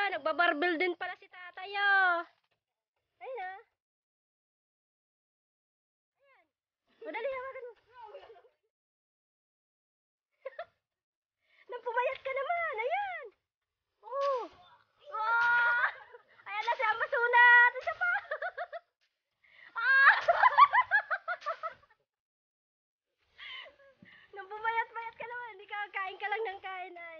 Nagbabarbel din pala si tatay, oh. Ayun, ah. O, dali, hawakan mo. Nang pumayat ka naman, ayan. Oh. Ah! Ayan na siya, masunat. Isa pa. Ah! Nang pumayat-payat ka naman, hindi ka kain ka lang ng kain ay.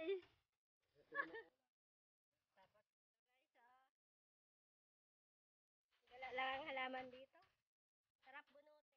Wala lang ang halaman dito. Sarap bunutin.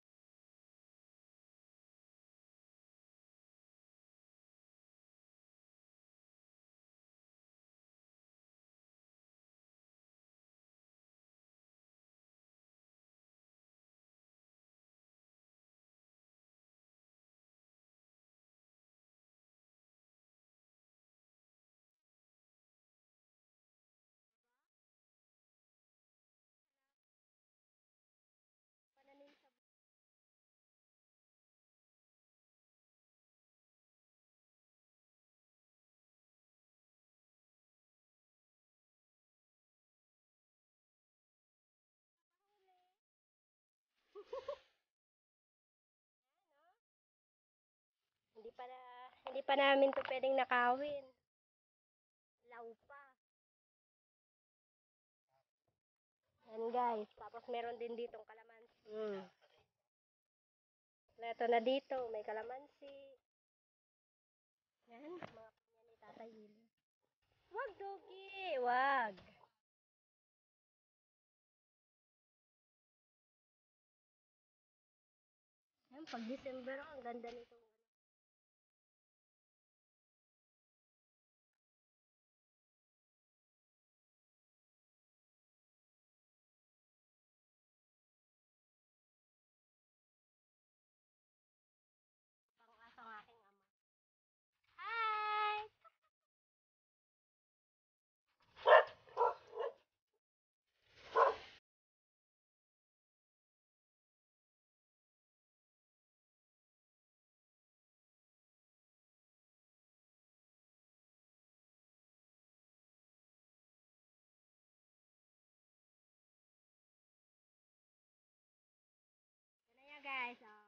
Pananim sa Hindi pa na, hindi pa namin to pwedeng nakawin. Law pa. Yan guys. Tapos meron din ditong kalamansi. Leto na dito, may kalamansi. Yan, mga pinya ni Tatay Willie. Wag, Dogi! Wag! Yan, pag December, ang ganda nito. Pang-asang aking ama. Hi! Yan na yan guys. Oh.